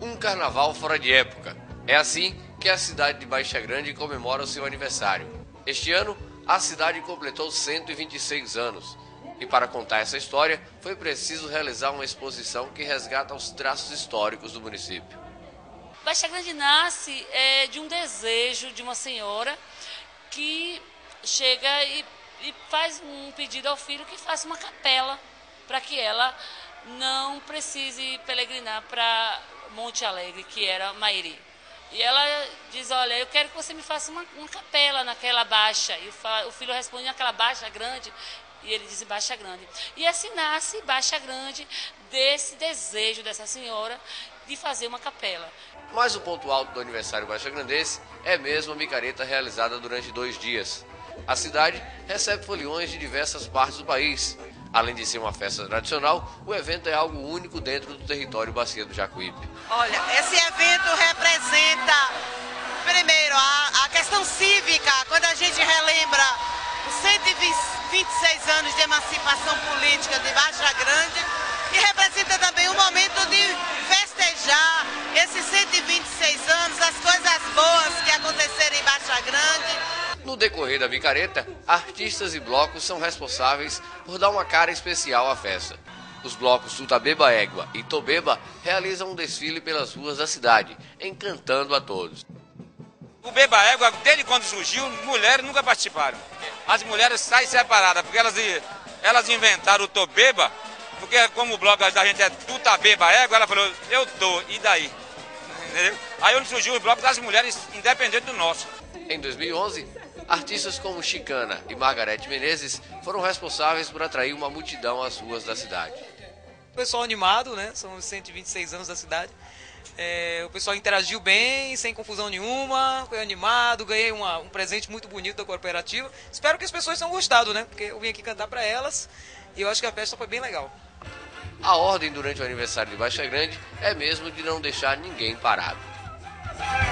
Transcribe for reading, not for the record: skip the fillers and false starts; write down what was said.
Um carnaval fora de época. É assim que a cidade de Baixa Grande comemora o seu aniversário. Este ano, a cidade completou 126 anos. E para contar essa história, foi preciso realizar uma exposição que resgata os traços históricos do município. Baixa Grande nasce de um desejo de uma senhora que chega e faz um pedido ao filho que faça uma capela para que ela não precise peregrinar para Monte Alegre, que era Mairi. E ela diz, olha, eu quero que você me faça uma capela naquela baixa. E o filho responde, naquela baixa grande. E ele diz, Baixa Grande. E assim nasce Baixa Grande, desse desejo dessa senhora de fazer uma capela. Mas o ponto alto do aniversário baixagrandense é mesmo a micareta realizada durante 2 dias. A cidade recebe foliões de diversas partes do país. Além de ser uma festa tradicional, o evento é algo único dentro do território Bacia do Jacuípe. Olha, esse evento representa, primeiro, a questão cívica, quando a gente relembra os 126 anos de emancipação política de Baixa Grande, e representa também um momento de festejar esses 126 anos, as coisas boas que aconteceram em Baixa Grande. No decorrer da micareta, artistas e blocos são responsáveis por dar uma cara especial à festa. Os blocos Tutabeba Égua e Tobeba realizam um desfile pelas ruas da cidade, encantando a todos. O Beba Égua, desde quando surgiu, mulheres nunca participaram. As mulheres saem separadas, porque elas inventaram o Tobeba, porque como o bloco da gente é Tutabeba Égua, ela falou, eu tô, e daí? Entendeu? Aí onde surgiu os blocos das mulheres, independente do nosso. Em 2011, artistas como Chicana e Margarete Menezes foram responsáveis por atrair uma multidão às ruas da cidade. O pessoal animado, né? São os 126 anos da cidade. O pessoal interagiu bem, sem confusão nenhuma, foi animado, ganhei um presente muito bonito da cooperativa. Espero que as pessoas tenham gostado, né? Porque eu vim aqui cantar para elas e eu acho que a festa foi bem legal. A ordem durante o aniversário de Baixa Grande é mesmo de não deixar ninguém parado.